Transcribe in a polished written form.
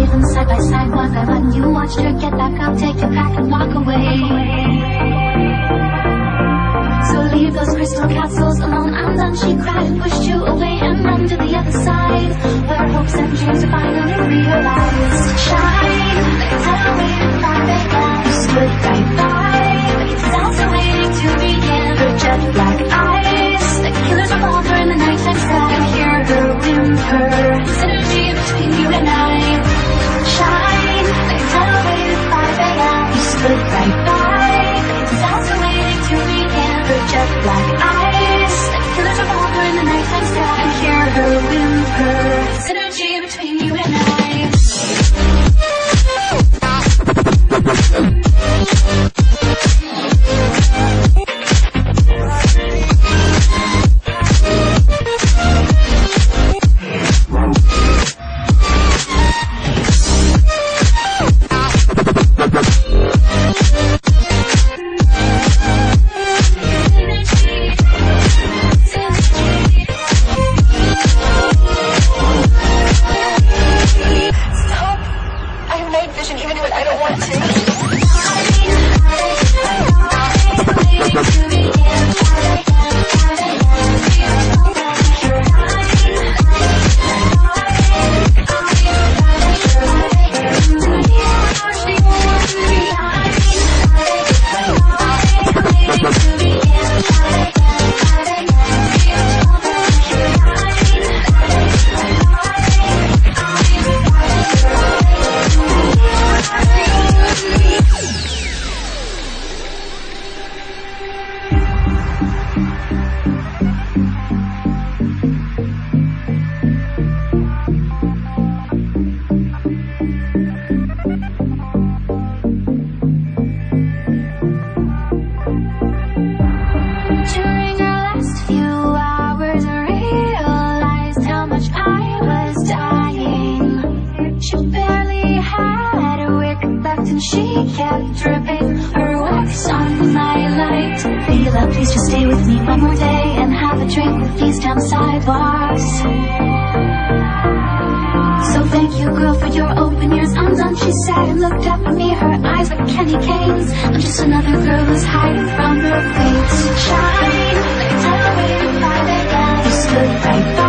them side by side, one by one. You watched her get back up, take your pack and walk away. So leave those crystal castles alone, I'm done. She cried and pushed you away and ran to the other side, where hopes and dreams are finally realized. Shine, like a tidal wave in 5 a.m. You stood right by, like it's also waiting to begin. Her jet black eyes, like a killer's revolver in the nighttime sky. I hear her whimper, synergy between you and I. Shine, like a tidal wave in 5 a.m. You stood right by, like it's also waiting to begin. Her jet black eyes, like a killer's revolver in the nighttime sky. I hear her whimper, synergy between you and I. Please just stay with me one more day and have a drink with these damn sidewalks. So thank you, girl, for your open ears. I'm done, she said, and looked up at me, her eyes like candy canes. I'm just another girl who's hiding from her fate. Shine, like a tidal wave in 5 a.m. You stood right by.